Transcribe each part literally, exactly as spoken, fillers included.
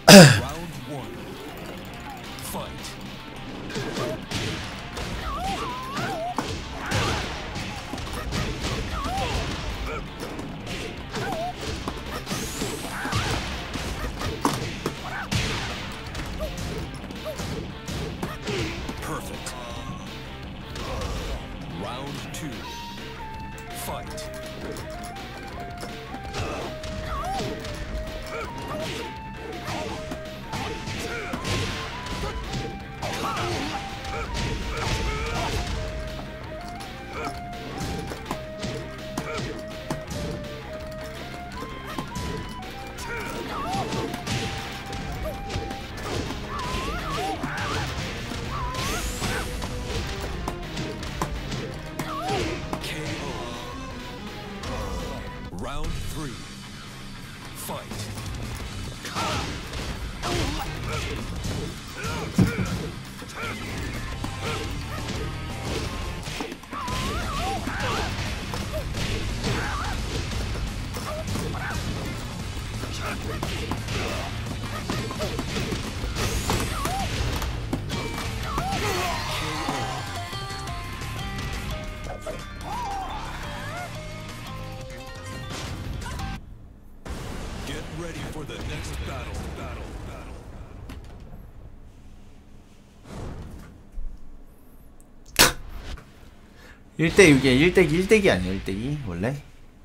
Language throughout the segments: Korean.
일 대 육에 일 대기 일 대기 아니야 일 대기 원래?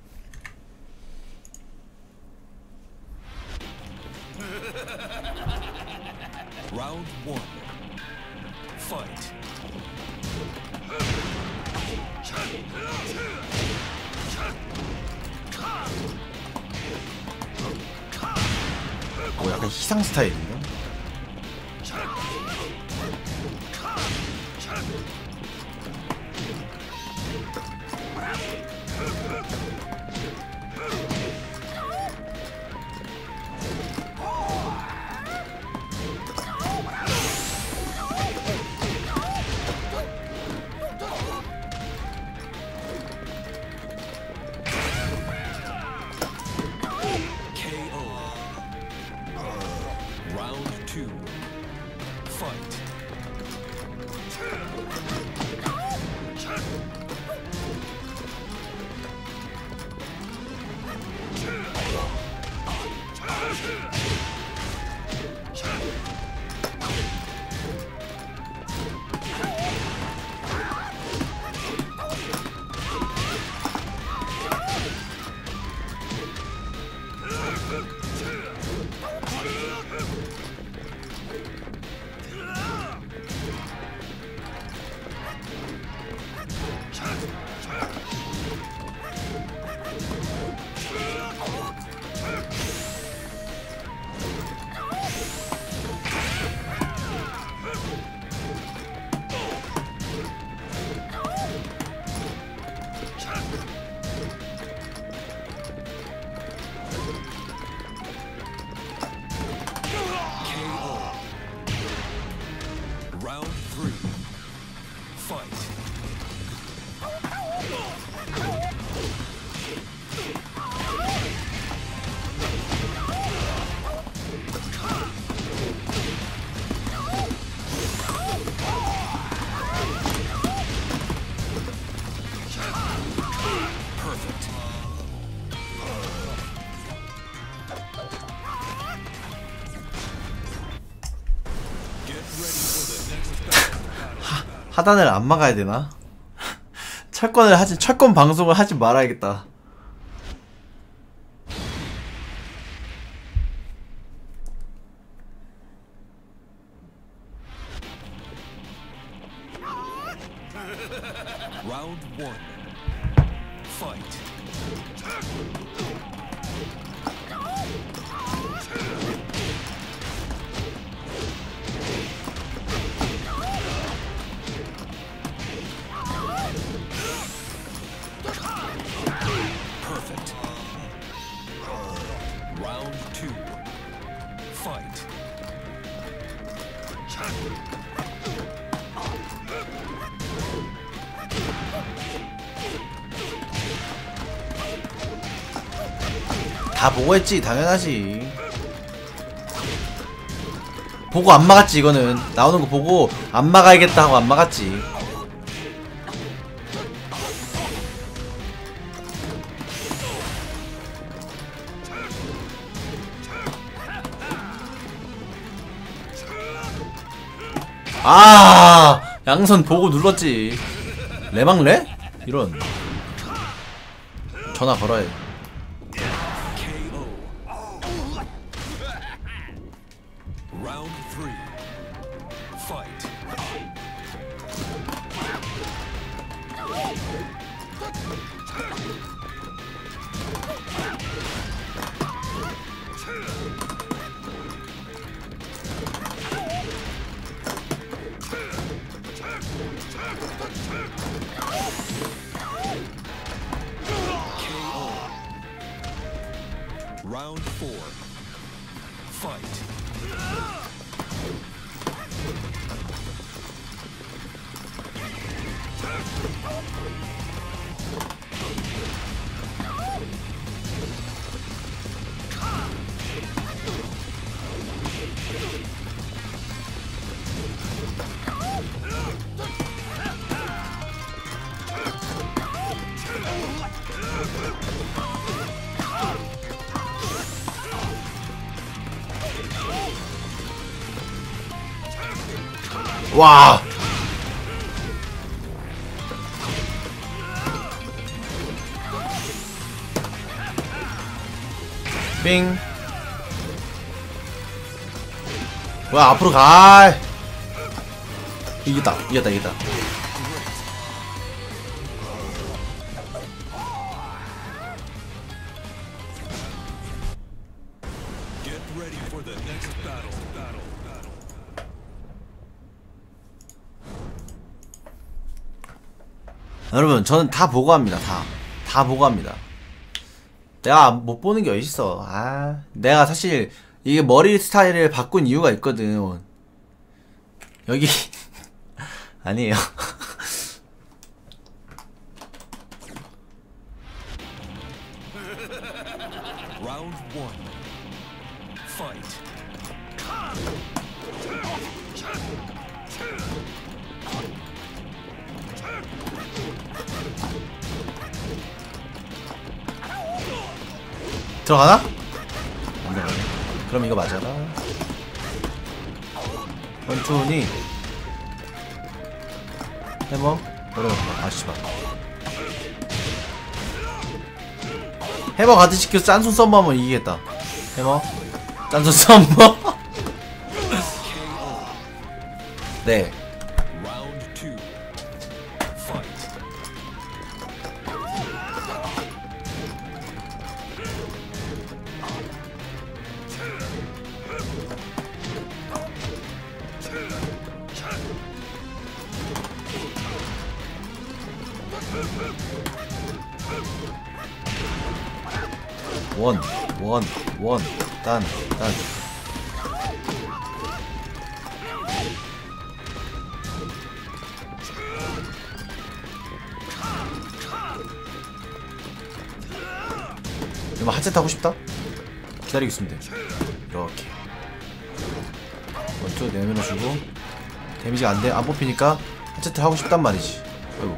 Round one. Fight. 어 약간 희상 스타일인가? 하단을 안 막아야 되나? 철권을 하지 철권 방송을 하지 말아야겠다. Round one. Fight. Perfect. Round two. Fight. 다 보고 했지 당연하지. 보고 안 막았지. 이거는 나오는 거 보고 안 막아야겠다 하고 안 막았지. 아, 양손 보고 눌렀지. 레망레? 이런. 전화 걸어야 돼. Round three. Fight. Round four. Fight. 와. 빙. 뭐야, 앞으로 가. 이겼다, 이겼다, 이겼다. Get ready for the next battle. Battle. Battle. 여러분, 저는 다 보고 합니다. 다. 다 보고 합니다. 내가 못 보는 게 어딨어. 아, 내가 사실 이게 머리 스타일을 바꾼 이유가 있거든. 여기 아니에요. Round one. Fight. 들어가나? 안 들어가네. 그럼 이거 맞아라. 원투니 해머? 어려웠다. 아, 씨발. 해머 가드 시켜서 짠손 썸머 하면 이기겠다. 해머? 짠손 썸머? 네. Round two. Fight. 원, 원, 원, 딴, 딴. 이거 하체 타고 싶다? 기다리고 있으면 돼. 이렇게. 원투 내밀어주고 데미지가 안 돼, 안 뽑히니까 하체트 하고 싶단 말이지. 아이고.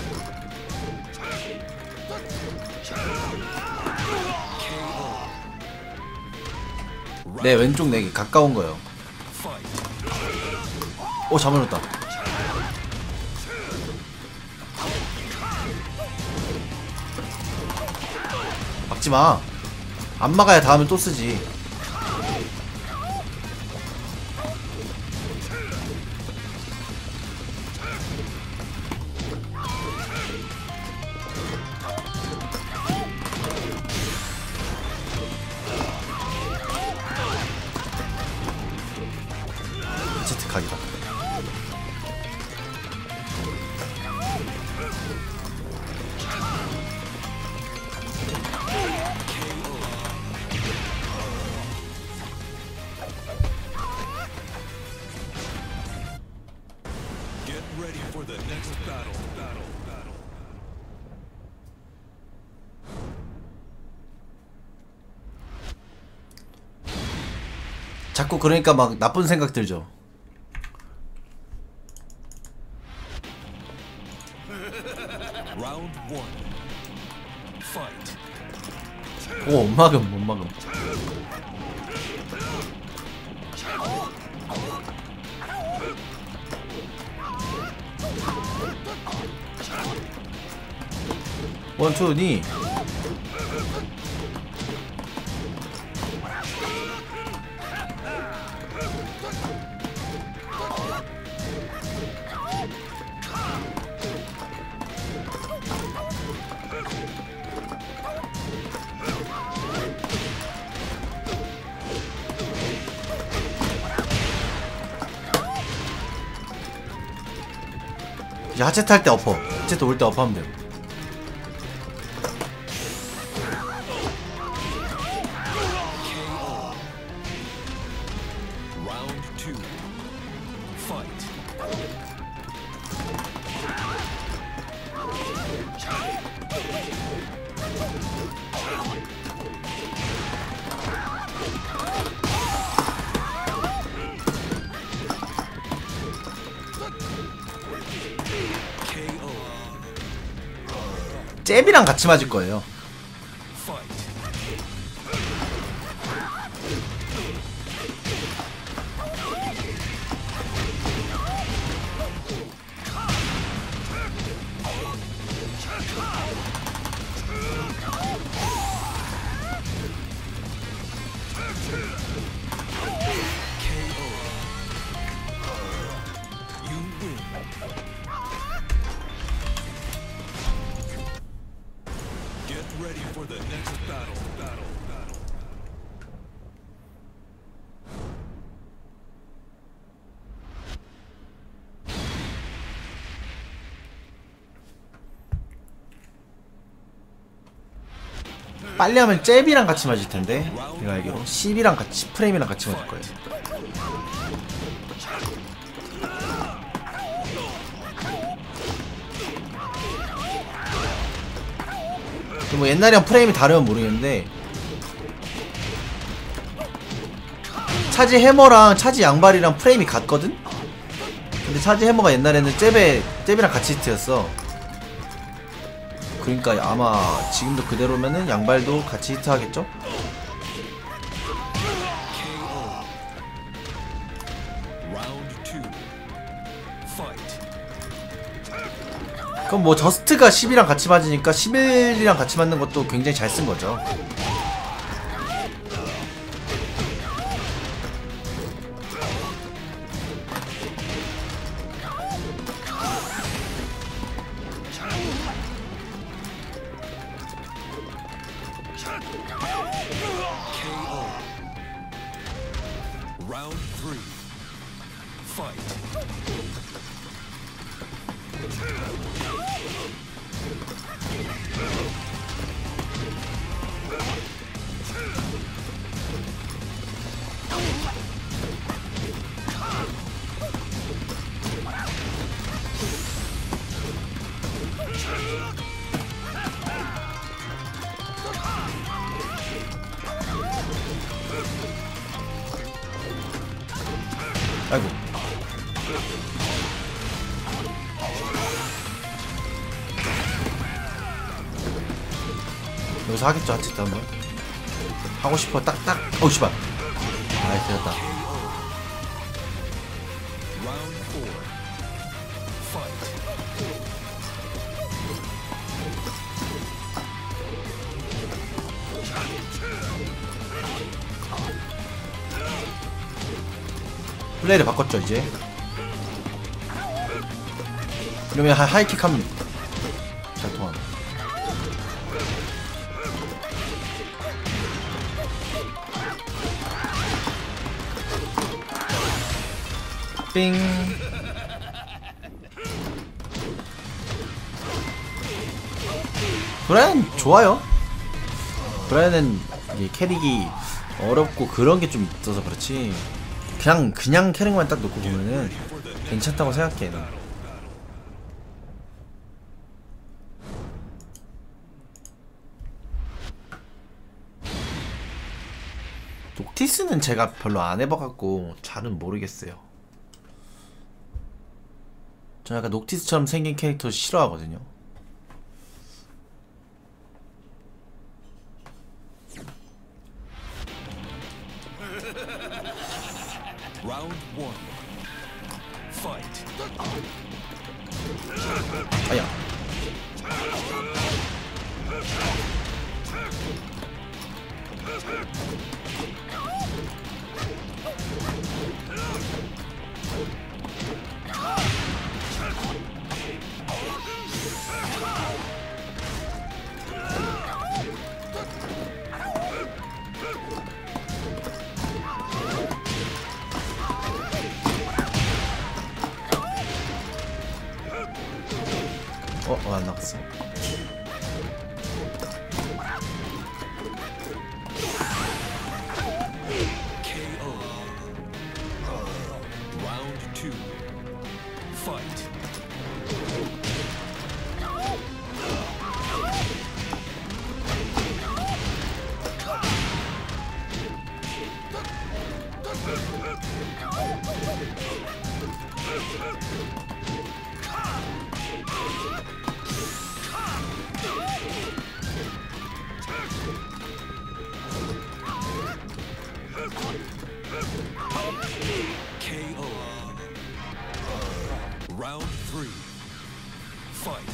내 왼쪽 내기 가까운 거요. 오, 잡아놓았다. 막지마. 안 막아야 다음에 또 쓰지. 제트 각이다. Get ready for the next battle. Battle. Battle. 자꾸 그러니까 막 나쁜 생각 들죠. Round one. Fight. 오, 못 막음, 못 막음. 원투 니. 이제 하체 탈 때 엎어. 하체 올 때 엎어하면 돼요. Round two. Fight. 잽이랑 같이 맞을 거예요. Fight. Get ready for the next battle. Battle. Battle. 빨리 하면 잽이랑 같이 맞을 텐데 내가 알기로 십이랑 같이 프레임이랑 같이 맞을 거예요. 뭐 옛날이랑 프레임이 다르면 모르겠는데 차지 해머랑 차지 양발이랑 프레임이 같거든? 근데 차지 해머가 옛날에는 잽에 잽이랑 같이 히트였어. 그러니까 아마 지금도 그대로면은 양발도 같이 히트하겠죠? Round two. Fight. 그럼 뭐 저스트가 십이랑 같이 맞으니까 십일이랑 같이 맞는 것도 굉장히 잘 쓴 거죠. Round three. Fight. 아이고. 여기서 하겠죠, 하체트 한번. 하고 싶어, 딱딱. 어우, 씨발. 아이, 되었다. Round four. Fight. 플레이를 바꿨죠, 이제. 이러면 하, 하이킥 하면 잘 통하네. 삥. 브라이언 좋아요. 브라이언은 이게 캐릭이 어렵고 그런 게 좀 있어서 그렇지. 그냥 그냥 캐릭만 딱 놓고 보면은 괜찮다고 생각해. 난. 녹티스는 제가 별로 안 해봐갖고 잘은 모르겠어요. 저 약간 녹티스처럼 생긴 캐릭터 싫어하거든요. Round one. Fight. 아야. 어, 어, 안 나갔어. 케이오. Round two. Fight. 케이오. Round three. Fight.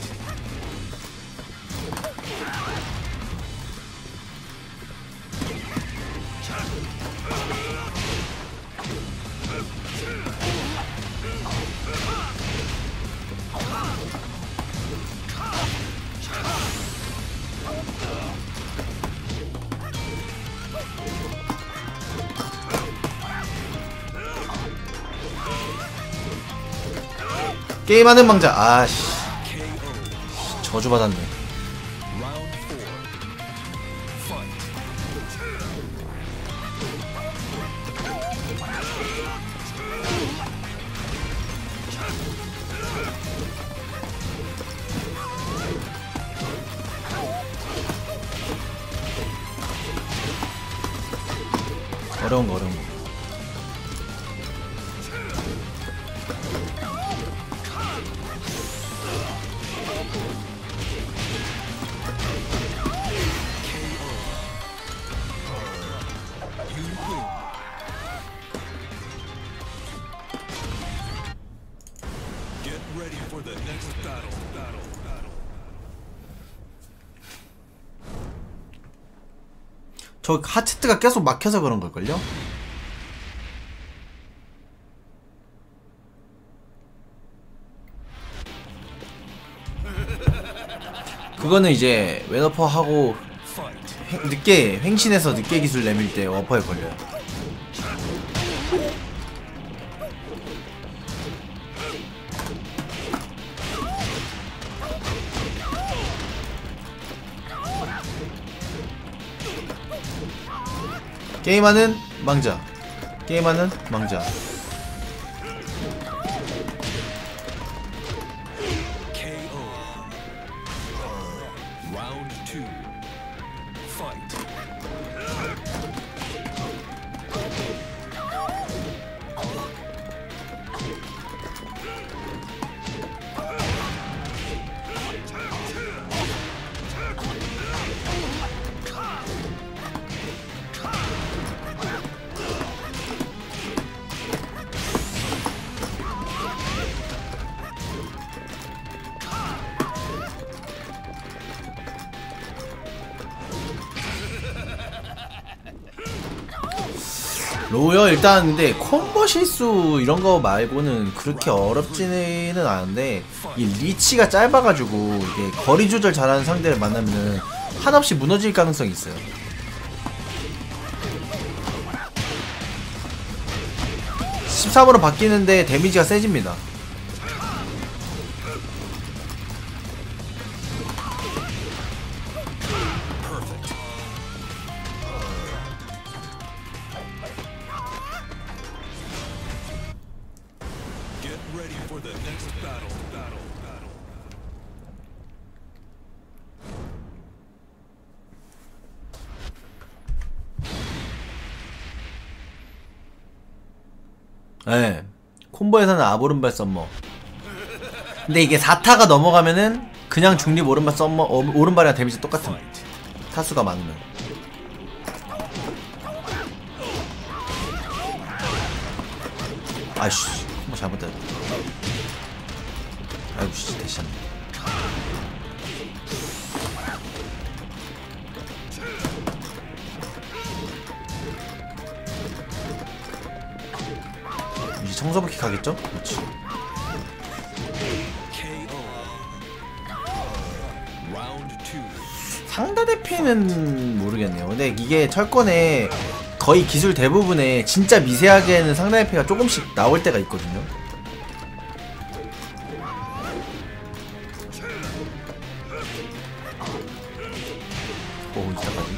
게임하는 망자. 아씨, 케이오. 저주받았네. Round four. Fight. 어려운 거 어려운 거. You win. Get ready for the next battle. Battle. Battle. 저 하체트가 계속 막혀서 그런 걸걸요? 그거는 이제 왼어퍼 하고 Fight. 횡- 늦게 횡신해서 늦게 기술 내밀 때 어퍼에 걸려요. 게임하는 망자. 게임하는 망자. 케이오. Round two. Fight. 로요 일단 근데 콤보 실수 이런 거 말고는 그렇게 어렵지는 않은데 이 리치가 짧아가지고 이게 거리 조절 잘하는 상대를 만나면은 한없이 무너질 가능성이 있어요. 십삼으로 바뀌는데 데미지가 세집니다. Perfect. Get ready for the next battle. Battle. Battle. 예. 콤보에서는 아브른발 썸머. 근데 이게 사 타가 넘어가면은 그냥 중립 오른발 썸머 어, 오른발이랑 데미지 똑같음. 타수가 많으면. 아이씨, 콤보 잘못됐다. 아이고 씨, 대신. 이제 청소부킥 하겠죠? 그렇지. 상대 대피는 모르겠네요. 근데 이게 철권에 거의 기술 대부분에 진짜 미세하게는 상대 대피가 조금씩 나올 때가 있거든요. 오, 이따까지.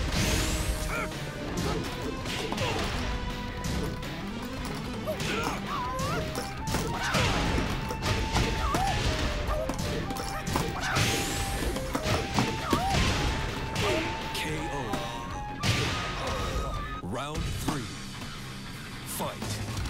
Round three. Fight.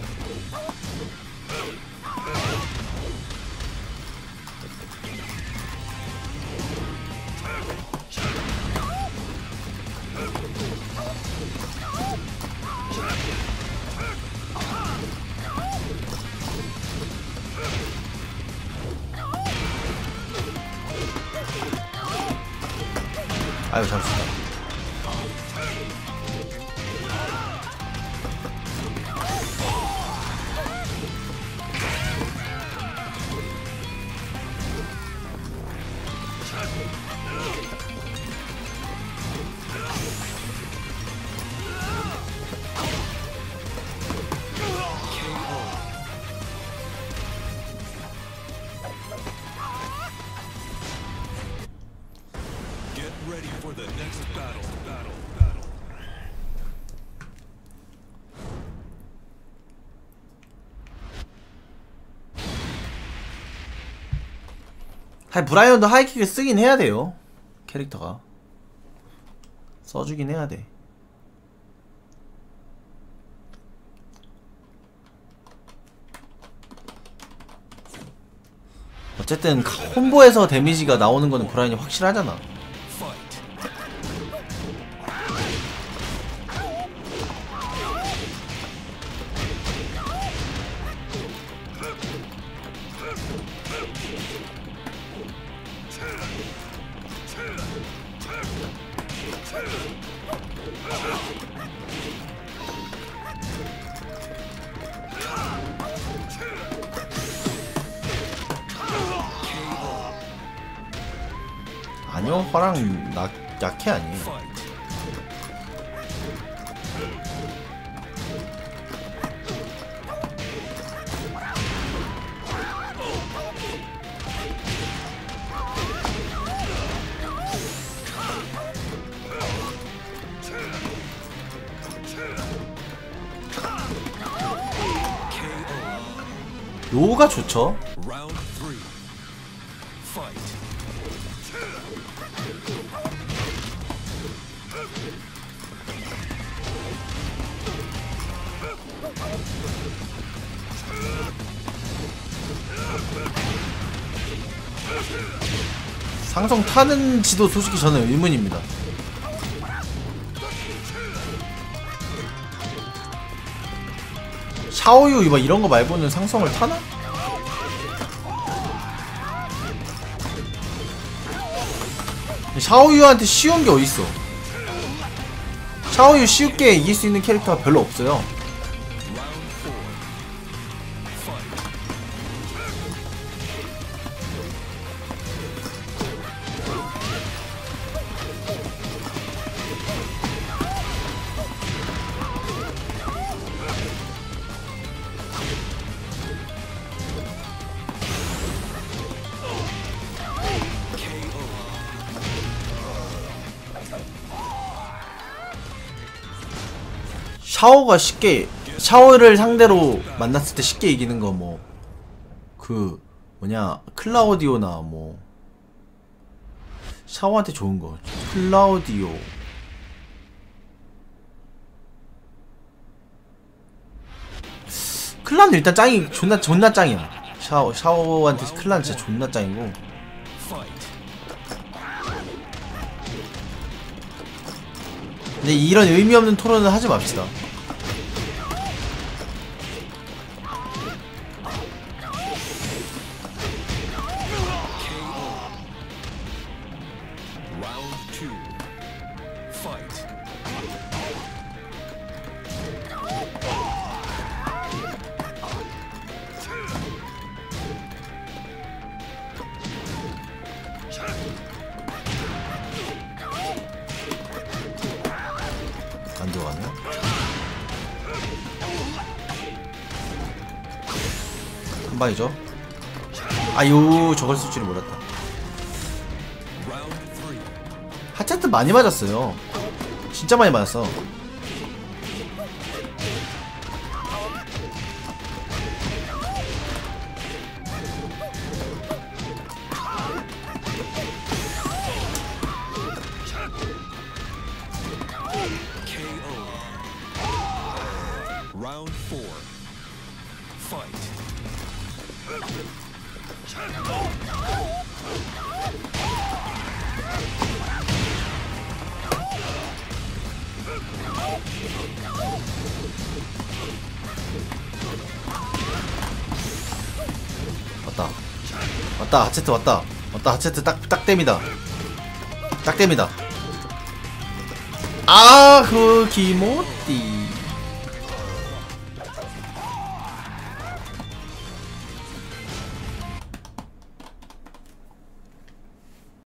아유, 잘했다. Get ready for the next battle. Battle. Battle. 하 브라이언도 하이킥을 쓰긴 해야 돼요. 캐릭터가 써주긴 해야 돼. 어쨌든 콤보에서 데미지가 나오는 거는 브라이언이 확실하잖아. Fight. 아니요, 화랑 나, 약해 아니에요. Fight. 요가 좋죠. Round three. Fight. 상성 타는지도 솔직히 저는 의문입니다. 샤오유 막 이런 거 말고는 상성을 타나? 샤오유한테 쉬운 게 어딨어. 샤오유 쉽게 이길 수 있는 캐릭터가 별로 없어요. 샤오가 쉽게 샤오를 상대로 만났을 때 쉽게 이기는 거 뭐 그 뭐냐 클라우디오나 뭐 샤오한테 좋은 거 클라우디오 클란 일단 짱이 존나 존나 짱이야. 샤오 샤오한테 클란 진짜 존나 짱이고. Fight. 근데 이런 의미 없는 토론은 하지 맙시다. Round two. Fight. 안 들어가네. 한 방이죠. 아유, 저걸 쓸 줄은 몰랐다. Round three. 하차트 많이 맞았어요. 진짜 많이 맞았어. K O. Round four. Fight. 왔다. 왔다. 하체트 왔다. 왔다. 하체트 딱, 딱 땜이다. 딱 땜이다. 아, 그, 기모띠.